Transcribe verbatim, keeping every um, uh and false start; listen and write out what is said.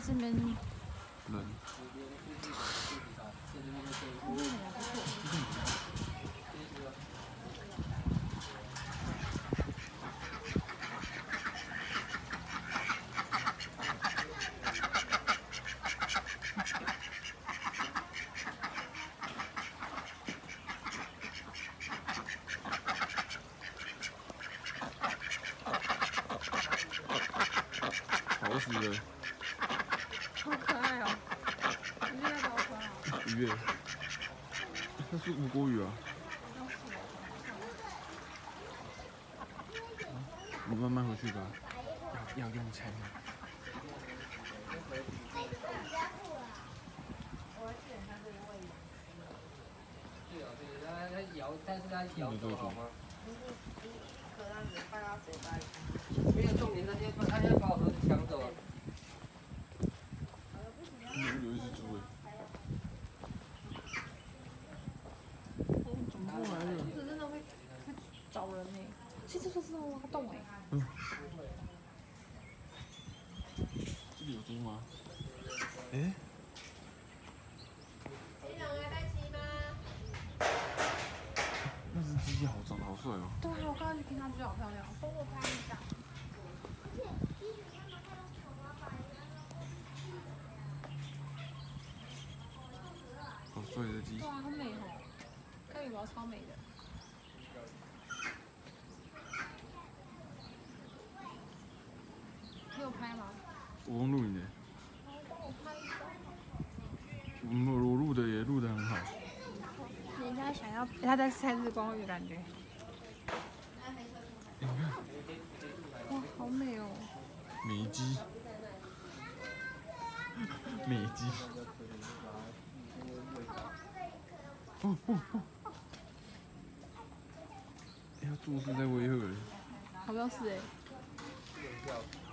这边人。 好死了！ 好可爱哦！鱼要多可爱？ 鱼，那是吴国鱼啊。我们慢慢回去吧。要要用餐。 对啊，对，它它摇，但是它摇多好吗？可让你放到嘴巴里。没有重点，那天他要把我盒子抢走了。 有有一只猪哎。怎么过来了？ 这真的会会找人呢。其实就是挖洞哎。 嗯。这里有猪吗？哎。那只鸡好长得好帅哦。 对啊，我刚刚去听它鸡好漂亮，帮我拍一下。 好帅的鸡。 对啊，好美哦，看羽毛超美的。你有拍吗？ 我用录影的。 帮我拍一张。 我们我录的也录得很好。 人家想要他在晒日光浴的感觉。 你看， 哇，好美哦！ 美鸡，美鸡。哦哦哦！哎，他做事在威吓人。 好像是哎。